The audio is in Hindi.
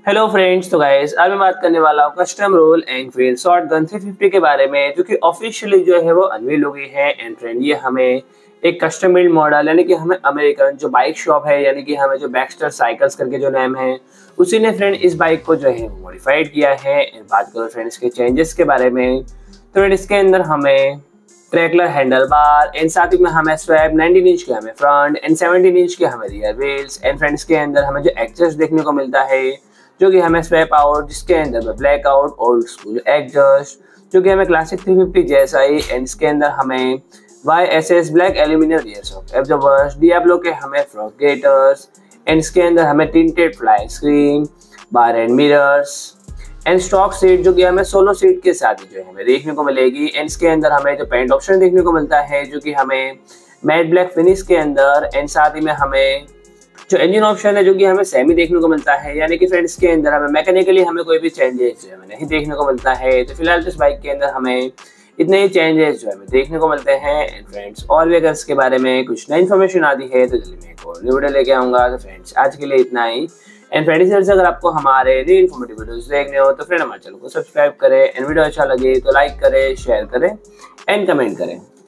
हेलो फ्रेंड्स, तो गाइस आज मैं बात करने वाला हूँ कस्टम रोल एनफील्ड शॉटगन 350 के बारे में, जो कि ऑफिशियली जो है वो अनवील हो गई है। एंड फ्रेंड, ये हमें एक कस्टम बिल्ड मॉडल यानी कि हमें अमेरिकन जो बाइक शॉप है यानी कि हमें जो बैक्स्टर साइकिल्स करके जो नाम है उसी ने फ्रेंड इस बाइक को जो है मॉडिफाइड किया है। एंड बात करो फ्रेंड इसके चेंजेस के बारे में, तो फ्रेंड इसके अंदर हमें ट्रैकलर हैंडल बार एंड साथ ही में हमें स्वैप 19 इंच के हमें फ्रंट एंड 17 इंच के हमें रियर व्हील्स एंड फ्रेंड्स के अंदर हमें जो एग्जस्ट देखने को मिलता है जो कि हमें स्वैप आउट, जिसके अंदर में black out old school exhaust जो कि हमें क्लासिक 350 जैसा ही। एंड इसके अंदर हमें YSS black aluminium rear shock absorbers, Diablo के हमें फ्रॉग गेटर्स एंड इसके अंदर हमें tinted fly screen bar and mirrors and stock seat जो कि हमें सोलो सीट के साथ जो है हमें देखने को मिलेगी। एंड इसके अंदर हमें जो पेंट ऑप्शन देखने को मिलता है जो कि हमें मैट ब्लैक फिनिश के अंदर एंड साथ ही में हमें जो इंजन ऑप्शन है जो कि हमें सेमी देखने को मिलता है, यानी कि फ्रेंड्स के अंदर हमें मैकेनिकली हमें कोई भी चेंजेस जो है नहीं देखने को मिलता है। तो फिलहाल इस बाइक के अंदर हमें इतने ही चेंजेस जो हमें देखने को मिलते हैं। एंड फ्रेंड्स, और भी अगर इसके बारे में कुछ नई इन्फॉर्मेशन आती है तो जल्दी मैं एक और वीडियो लेके आऊँगा। तो फ्रेंड्स आज के लिए इतना ही। एंड फ्रेंड्स, अगर आपको हमारे न्यू इन्फॉर्मेटिव वीडियोस देखने हो तो फ्रेंड हमारे चैनल को सब्सक्राइब करें एंड वीडियो अच्छा लगे तो लाइक करें, शेयर करें एंड कमेंट करें।